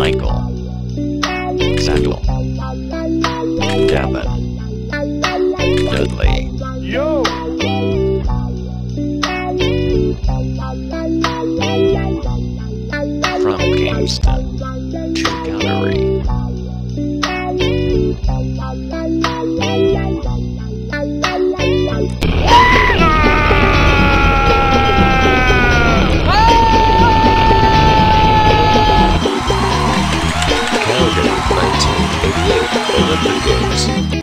Michael, Samuel, Devon, Dudley. Yo! From Kingston to Calgary. Calgary 1988 Olympic Games.